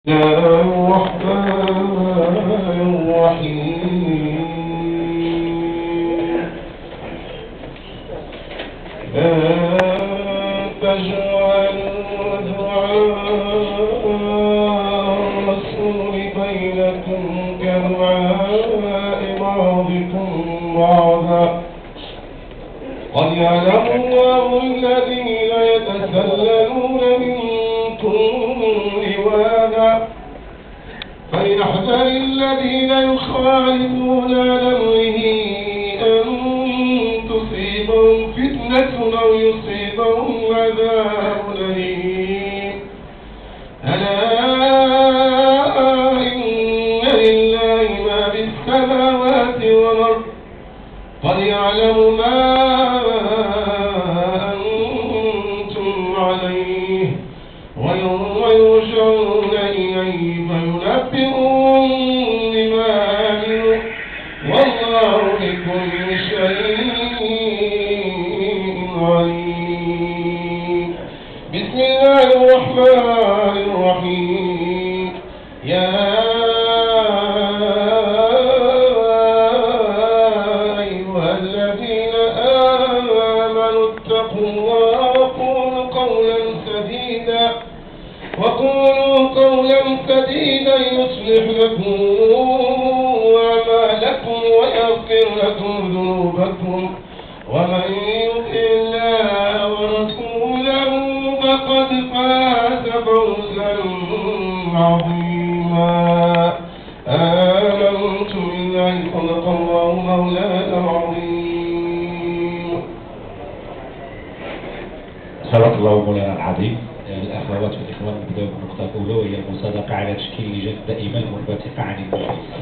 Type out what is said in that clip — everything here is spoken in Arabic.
الرحمن الرحيم لا تجعلوا دعاء الرسول بينكم كدعاء بعضكم بعضا قد يعلم الله الذين يتسللون منكم لواذا فليحذر الذين يخالفون عن أمره أن تصيبهم فتنة أو يصيبهم عذاب أليم ألا إن لله ما في السماوات والأرض قد يعلم ما أنتم عليه ويوم يرجعون إليه فينبئهم بما عملوا والله بكل شيء عليم. بسم الله الرحمن الرحيم يا أيها الذين آمنوا اتقوا الله وقولوا قولا سديدا يصلح لكم أعمالكم ويغفر لكم ذنوبكم ومن يطع الله ورسوله فقد فاز فوزا عظيما. آمنت بالله صدق الله مولانا العظيم. صدق الله مولانا العظيم. الأخوات والإخوان نبدأ بالنقطة الأولى وهي المصادقة على تشكيل لجان دائمة منبثقة عن المجلس.